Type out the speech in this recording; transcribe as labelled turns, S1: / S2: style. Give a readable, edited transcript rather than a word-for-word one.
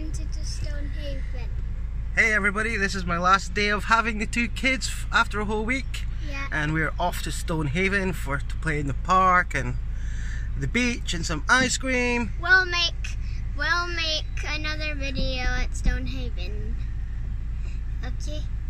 S1: going to Stonehaven.
S2: Hey everybody, this is my last day of having the two kids after a whole week.
S1: Yeah.
S2: And we're off to Stonehaven to play in the park and the beach and some ice cream.
S1: We'll make another video at Stonehaven. Okay?